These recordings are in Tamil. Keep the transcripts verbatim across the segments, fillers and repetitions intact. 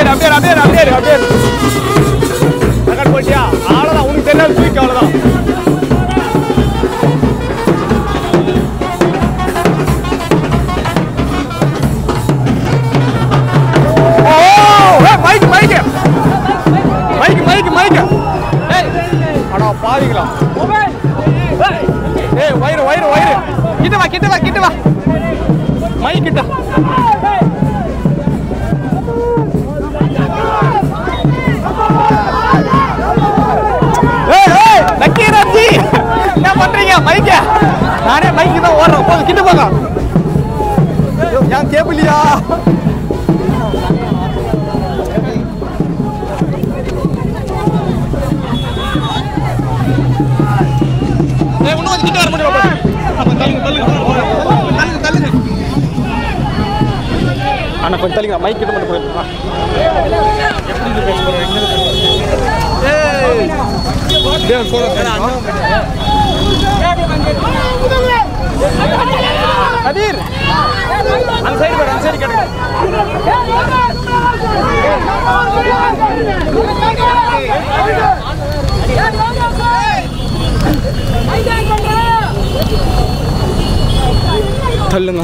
அப்படியே அப்படியே அப்படியே அப்படியே ரெக்கார்ட் போட்டியா அவ்வளவுதான் உனக்கு தெரியாது தூக்கி அவ்வளவுதான் mic mic mic mic mic அடா பாவிங்களா ஏய் வயிறு வயிறு வயிறு கிட்ட வா கிட்ட வா கிட்ட வா மைக் கிட்ட ஏய் ஏய் நக்கீரஜி என்ன பண்றீங்க மைக் நானே மைக் தான் ஓடுறேன் போங்க கிட்ட போங்க ஏன் கேபிளியா அண்ணா கொஞ்சம் தள்ளிங்க மைக் கிட்ட மட்டும் போயிருக்கா எப்படி பேச போறீங்க ஏய் டேய் போறா கதிர் அந்த சைடு வர அந்த சைடு கேளுங்க தள்ளுங்க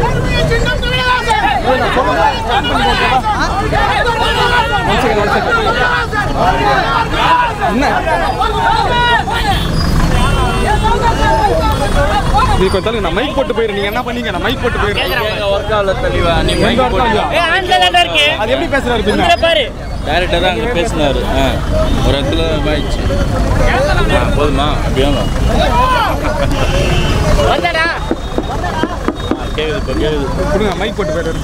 நீ கொஞ்சம் தள்ளுங்க நான் மைக் போட்டு போயிரு நீங்க என்ன பண்ணீங்க நான் மைக் போட்டு போயிரு ஒர்க் ஆகல தெளிவா நீ மைக் போட்டு ஏ ஆன்ல தான் இருக்கு அது எப்படி பேசுறாரு பின்ன பாரு டைரக்டா தான் அங்க பேசினாரு ஒரு இடத்துல பாய்ச்சு போதுமா அப்படியே வந்தடா கேக்குது கேக்குது புடுங்க மைக் போட்டு போயிரு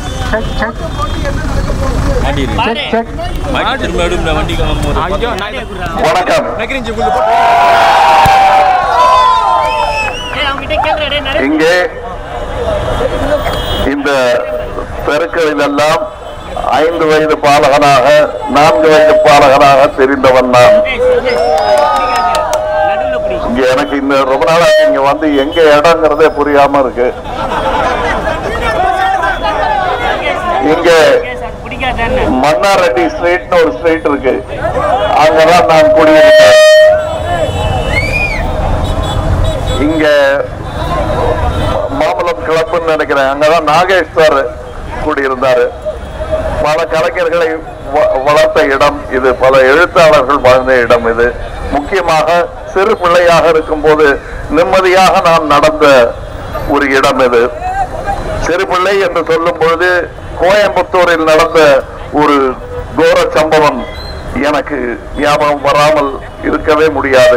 ஆடி செக் செக் மைக் மேடம் வண்டி கிளம்புற ஐயோ வணக்கம் நகரிஞ்சி குள்ள போட்டு ஏய் அவங்க கிட்ட கேக்குறடே நிறைய இங்கே இந்த பெருக்களில் எல்லாம் ஐந்து வயது பாலகனாக நான்கு வயது பாலகனாக தெரிந்தவன் நான் இங்க எனக்கு இந்த ரொம்ப நாளா இங்க வந்து எங்க இடங்கிறதே புரியாம இருக்கு இங்க மன்னாரெட்டி ஸ்ட்ரீட்னு ஒரு ஸ்ட்ரீட் இருக்கு அங்கதான் நான் குடியிருக்கேன் இங்க மாமலம் கிளப்னு நினைக்கிறேன் அங்கதான் நாகேஸ்வர் குடியிருந்தாரு பல கலைஞர்களை வளர்த்த இடம் இது பல எழுத்தாளர்கள் வாழ்ந்த இடம் இது முக்கியமாக சிறு பிள்ளையாக இருக்கும் போது நிம்மதியாக நான் நடந்த ஒரு இடம் இது சிறு பிள்ளை என்று சொல்லும் பொழுது கோயம்புத்தூரில் நடந்த ஒரு கோர சம்பவம் எனக்கு ஞாபகம் வராமல் இருக்கவே முடியாது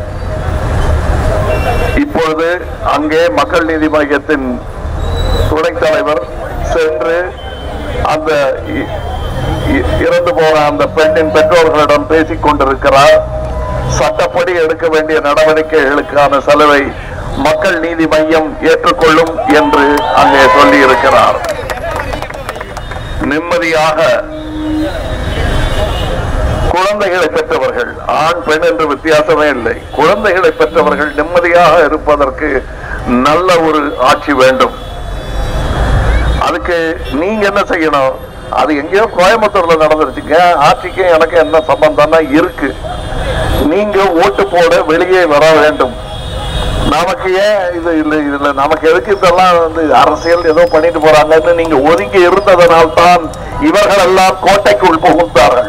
இப்பொழுது அங்கே மக்கள் நீதி மையத்தின் துணைத் தலைவர் சென்று அந்த இறந்து போன அந்த பெண்ணின் பெற்றோர்களிடம் பேசிக் கொண்டிருக்கிறார் சட்டப்படி எடுக்க வேண்டிய நடவடிக்கைகளுக்கான செலவை மக்கள் நீதி மையம் ஏற்றுக்கொள்ளும் என்று அங்கே சொல்லி இருக்கிறார் நிம்மதியாக குழந்தைகளை பெற்றவர்கள் ஆண் பெண் என்று வித்தியாசமே இல்லை குழந்தைகளை பெற்றவர்கள் நிம்மதியாக இருப்பதற்கு நல்ல ஒரு ஆட்சி வேண்டும் அதுக்கு நீங்க என்ன செய்யணும் அது எங்கேயோ கோயம்புத்தூர்ல நடந்துருச்சுங்க ஆட்சிக்கு எனக்கு என்ன சம்பந்தம்னா இருக்கு நீங்க ஓட்டு போட வெளியே வர வேண்டும் நமக்கு ஏன் இது இல்லை இதுல நமக்கு எதுக்கு இதெல்லாம் வந்து அரசியல் ஏதோ பண்ணிட்டு போறாங்கன்னு நீங்க ஒதுங்கி இருந்ததனால் தான் இவர்கள் எல்லாம் கோட்டைக்குள் புகுந்தார்கள்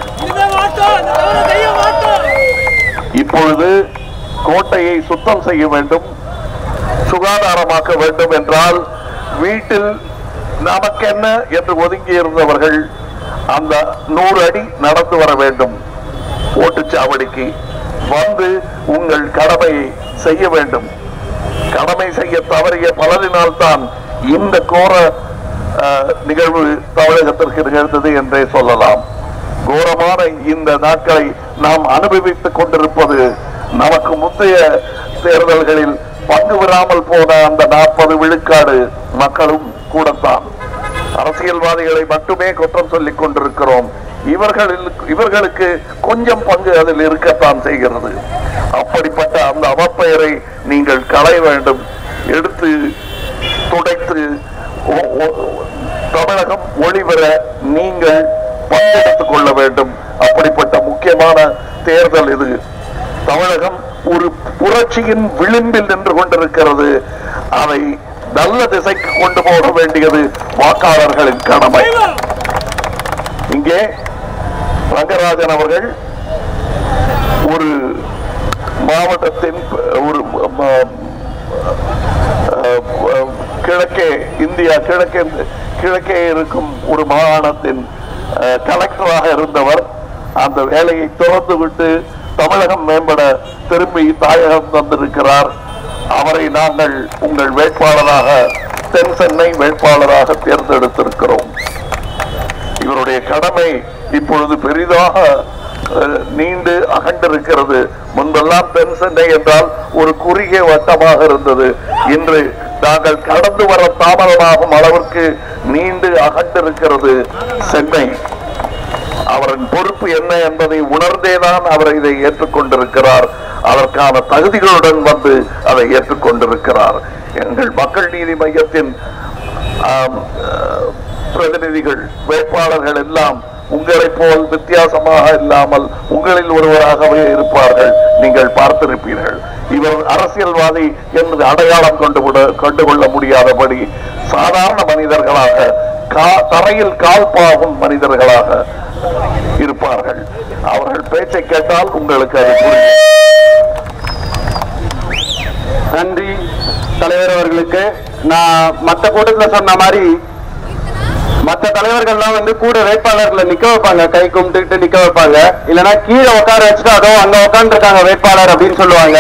இப்பொழுது கோட்டையை சுத்தம் செய்ய வேண்டும் சுகாதாரமாக்க வேண்டும் என்றால் வீட்டில் நமக்கு என்ன என்று ஒதுங்கி இருந்தவர்கள் அந்த நூறு அடி நடந்து வர வேண்டும் ஓட்டுச்சாவடிக்கு வந்து உங்கள் கடமையை செய்ய வேண்டும் கடமை செய்ய தவறிய பலரினால் தான் இந்த கோர நிகழ்வு தமிழகத்திற்கு நிகழ்ந்தது என்றே சொல்லலாம் கோரமான இந்த நாட்களை நாம் அனுபவித்துக் கொண்டிருப்பது நமக்கு முந்தைய தேர்தல்களில் பங்கு பெறாமல் போன அந்த நாற்பது விழுக்காடு மக்களும் கூடத்தான் அரசியல்வாதிகளை மட்டுமே குற்றம் சொல்லிக் கொண்டிருக்கிறோம் இவர்களில் இவர்களுக்கு கொஞ்சம் பங்கு அதில் இருக்கத்தான் செய்கிறது அப்படிப்பட்ட அந்த அவப்பெயரை நீங்கள் களைய வேண்டும் எடுத்து துடைத்து தமிழகம் ஒளிபெற நீங்கள் பங்கெடுத்துக் கொள்ள வேண்டும். அப்படிப்பட்ட முக்கியமான தேர்தல் இது. தமிழகம் ஒரு புரட்சியின் விளிம்பில் நின்று கொண்டிருக்கிறது. அதை நல்ல திசைக்கு கொண்டு போக வேண்டியது வாக்காளர்களின் கடமை. இங்கே ரங்கராஜன் அவர்கள் ஒரு மாவட்டத்தின் ஒரு கிழக்கே இந்தியா கிழக்கே கிழக்கே இருக்கும் ஒரு மாகாணத்தின் கலெக்டராக இருந்தவர். அந்த வேலையை துறந்து விட்டு தமிழகம் மேம்பட திரும்பி தாயகம் தந்திருக்கிறார். அவரை நாங்கள் உங்கள் வேட்பாளராக தென் சென்னை வேட்பாளராக தேர்ந்தெடுத்திருக்கிறோம். இவருடைய கடமை இப்பொழுது பெரிதாக நீண்டு அகண்டிருக்கிறது. முன்பெல்லாம் தென் சென்னை என்றால் ஒரு குறுகிய வட்டமாக இருந்தது. இன்று நாங்கள் கடந்து வர தாமதமாகும் அளவிற்கு நீண்டு அகண்டிருக்கிறது சென்னை. அவரின் பொறுப்பு என்ன என்பதை உணர்ந்தேதான் அவர் இதை ஏற்றுக்கொண்டிருக்கிறார். அதற்கான தகுதிகளுடன் வந்து அதை ஏற்றுக்கொண்டிருக்கிறார். எங்கள் மக்கள் நீதி மையத்தின் பிரதிநிதிகள் வேட்பாளர்கள் எல்லாம் உங்களை போல் வித்தியாசமாக இல்லாமல் உங்களில் ஒருவராகவே இருப்பார்கள். நீங்கள் பார்த்திருப்பீர்கள். இவர் அரசியல்வாதி என்று அடையாளம் கொண்டு கொள்ள முடியாதபடி சாதாரண மனிதர்களாக தரையில் கால் பாகும் மனிதர்களாக இருப்பார்கள். அவர்கள் பேச்சை கேட்டால் உங்களுக்கு அது புரியும். நன்றி தலைவர் அவர்களுக்கு. நான் மற்ற கூட்டத்தில் சொன்ன மாதிரி மற்ற தலைவர்கள்லாம் வந்து கூட வேட்பாளர்களை நிக்க வைப்பாங்க, கை கும்பிட்டு நிக்க வைப்பாங்க. இல்லைன்னா கீழே உட்கார வச்சுட்டு அதோ அங்க உட்காந்துருக்காங்க வேட்பாளர் அப்படின்னு சொல்லுவாங்க.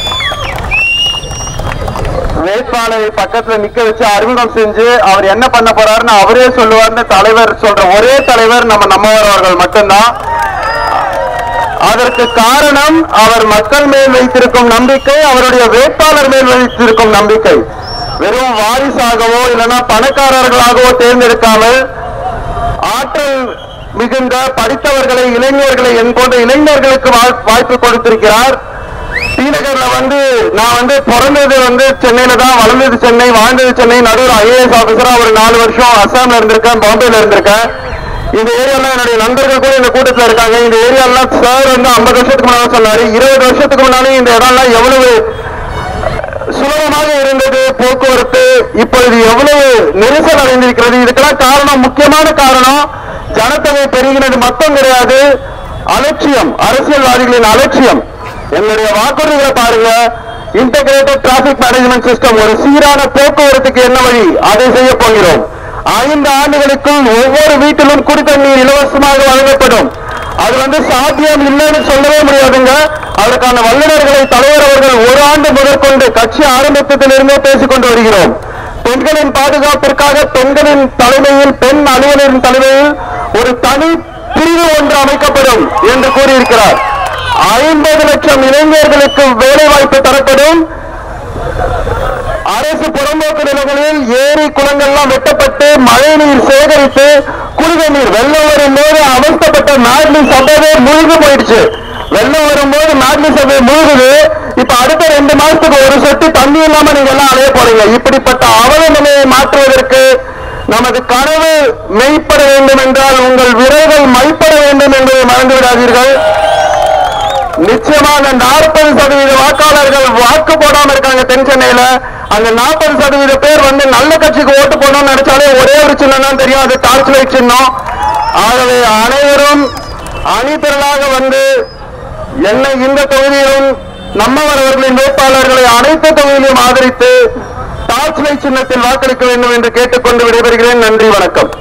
வேட்பாளரை பக்கத்துல நிக்க வச்சு அறிமுகம் செஞ்சு அவர் என்ன பண்ண போறாருன்னு அவரே சொல்லுவார்னு தலைவர் சொல்ற ஒரே தலைவர் நம்ம நம்மவர் அவர்கள் மட்டும்தான். அதற்கு காரணம் அவர் மக்கள் மேல் வைத்திருக்கும் நம்பிக்கை, அவருடைய வேட்பாளர் மேல் வைத்திருக்கும் நம்பிக்கை. வெறும் வாரிசாகவோ இல்லைன்னா பணக்காரர்களாகவோ தேர்ந்தெடுக்காமல் ஆற்றல் மிகுந்த படித்தவர்களை, இளைஞர்களை என்போன்ற இளைஞர்களுக்கு வாய்ப்பு கொடுத்திருக்கிறார். ஸ்ரீநகர்ல வந்து நான் வந்து பிறந்தது வந்து சென்னையில தான், வளர்ந்தது சென்னை, வாழ்ந்தது சென்னை. நடுவில் ஐஏஎஸ் ஆபீசரா ஒரு நாலு வருஷம் அசாம்ல இருந்திருக்கேன், பாம்பேல இருந்திருக்கேன். இந்த ஏரியாலாம் என்னுடைய நண்பர்கள் கூட இந்த கூட்டத்தில் இருக்காங்க. இந்த ஏரியாலாம் சார் வந்து ஐம்பது வருஷத்துக்கு முன்னாடி சொன்னாரு, இருபது வருஷத்துக்கு முன்னாலே இந்த இடம்லாம் எவ்வளவு சுலபமாக இருந்தது போக்குவரத்து, இப்பொழுது எவ்வளவு நெரிசல் அடைந்திருக்கிறது. இதுக்கெல்லாம் காரணம், முக்கியமான காரணம் ஜனத்தொகை பெருகினது மட்டும் கிடையாது, அலட்சியம், அரசியல்வாதிகளின் அலட்சியம். என்னுடைய வாக்குறுதிகளை பாருங்க. இன்டகிரேட்டட் டிராபிக் மேனேஜ்மெண்ட் சிஸ்டம், ஒரு சீரான போக்குவரத்துக்கு என்ன வழி, அதை செய்ய போகிறோம். ஐந்து ஆண்டுகளுக்குள் ஒவ்வொரு வீட்டிலும் குடித்தண்ணீர் இலவசமாக வழங்கப்படும். அது வந்து சாத்தியம் இல்லைன்னு சொல்லவே முடியாதுங்க. அதற்கான வல்லுநர்களை தலைவர் அவர்கள் ஒரு ஆண்டு முதற்கொண்டு கட்சி ஆரம்பித்ததிலிருந்தே பேசிக் கொண்டு வருகிறோம். பெண்களின் பாதுகாப்பிற்காக பெண்களின் தலைமையில், பெண் அலுவலரின் தலைமையில் ஒரு தனி பிரிவு ஒன்று அமைக்கப்படும் என்று கூறியிருக்கிறார். ஐம்பது லட்சம் இளைஞர்களுக்கு வேலை வாய்ப்பு தரப்படும். அரசு புறம்போக்கு நிலங்களில் ஏரி குளங்கள்லாம் வெட்டப்பட்டு மழைநீர் சேகரித்து குடிநீர், வெள்ளம் வரும்போது அவஸ்தப்பட்ட மேட்லி சபையே மூழ்கி போயிடுச்சு. வெள்ளம் வரும்போது மேட்லி சபை மூழ்குது. இப்ப அடுத்த ரெண்டு மாசத்துக்கு ஒரு சொட்டு தண்ணி இல்லாம நீங்க எல்லாம் அலைய போறீங்க. இப்படிப்பட்ட அவல நிலையை மாற்றுவதற்கு நமது கனவு மெய்ப்பட வேண்டும் என்றால் உங்கள் விரைவில் மைப்பட வேண்டும் என்பதை மறந்து விடாதீர்கள். நிச்சயமாக நாற்பது சதவீத வாக்காளர்கள் வாக்கு போடாம இருக்காங்க தென் சென்னையில. அந்த நாற்பது சதவீத பேர் வந்து நல்ல கட்சிக்கு ஓட்டு போடணும்னு நினைச்சாலே ஒரே ஒரு சின்னம் தான் தெரியும், அது டார்ச் லைட் சின்னம். ஆகவே அனைவரும் அணிதிரளாக வந்து என்னை இந்த தொகுதியிலும் நம்மவர் அவர்களின் வேட்பாளர்களை அனைத்து தொகுதியிலும் ஆதரித்து டார்ச் லைட் சின்னத்தில் வாக்களிக்க வேண்டும் என்று கேட்டுக்கொண்டு விடைபெறுகிறேன். நன்றி, வணக்கம்.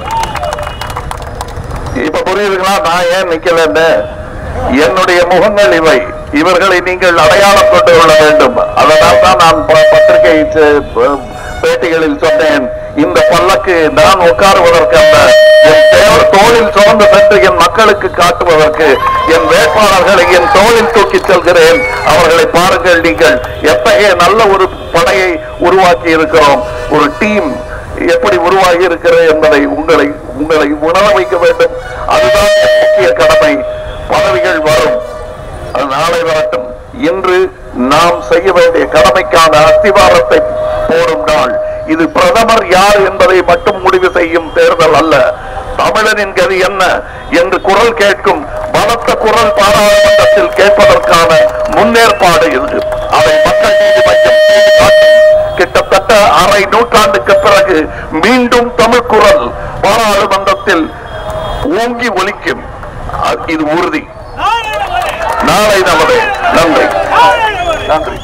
இப்ப புரியுதுங்களா நான் ஏன் நிக்கல? என்னுடைய முகங்கள் இவை. இவர்களை நீங்கள் அடையாளம் கொண்டு கொள்ள வேண்டும். அதனால் தான் நான் பத்திரிகை பேட்டிகளில் சொன்னேன், இந்த பல்லக்கு நான் உட்காருவதற்கு அல்ல, என் தேவர் தோளில் சுமந்து சென்று என் மக்களுக்கு காட்டுவதற்கு என் வேட்பாளர்களை என் தோளில் தூக்கி செல்கிறேன். அவர்களை பாருங்கள், நீங்கள் எத்தகைய நல்ல ஒரு படையை உருவாக்கி இருக்கிறோம், ஒரு டீம் எப்படி உருவாகி இருக்கிறது என்பதை உங்களை உங்களை உணர வைக்க வேண்டும். அதுதான் முக்கிய கடமை. பதவிகள் வரும், அது நாளை வரட்டும். இன்று நாம் செய்ய வேண்டிய கடமைக்கான அஸ்திவாரத்தை போடும் நாள் இது. பிரதமர் யார் என்பதை மட்டும் முடிவு செய்யும் தேர்தல் அல்ல. தமிழனின் கதி என்ன, என்று குரல் கேட்கும் பலத்த குரல் பாராளுமன்றத்தில் கேட்பதற்கான முன்னேற்பாடு இது. அதை மக்கள் நீதி மையம் கிட்டத்தட்ட அரை நூற்றாண்டுக்கு பிறகு மீண்டும் தமிழ் குரல் பாராளுமன்றத்தில் ஓங்கி ஒலிக்கும். இது உறுதி. நாளை நமது நன்றி நன்றி.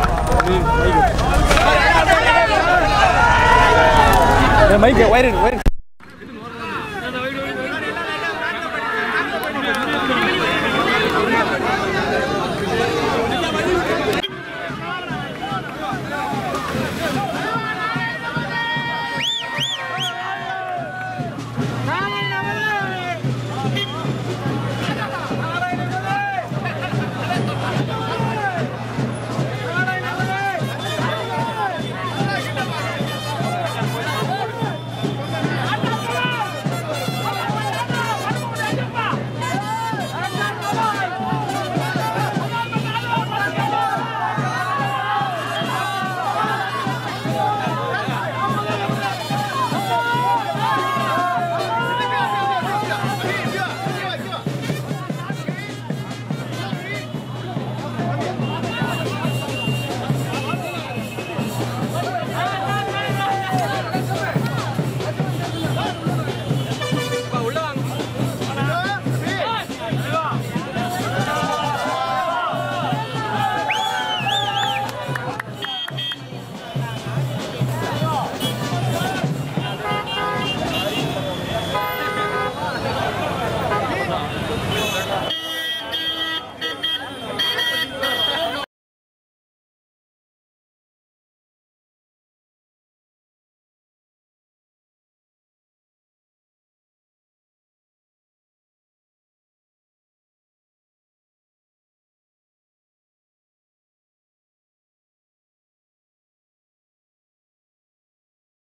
மைக்